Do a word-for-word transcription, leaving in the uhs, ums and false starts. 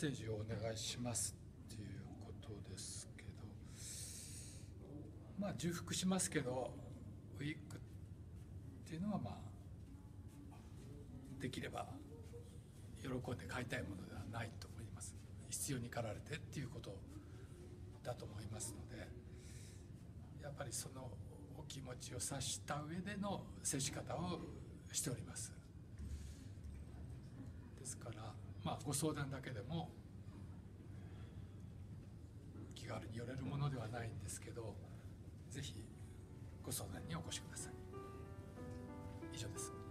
テージをお願いしますっていうことですけど、まあ重複しますけど、ウィッグっていうのはまあできれば喜んで買いたいものではないと思います。必要に駆られてっていうことだと思いますので、やっぱりそのお気持ちを察した上での接し方をしております。ですからまあご相談だけでも気軽に寄れるものではないんですけど、ぜひご相談にお越しください。以上です。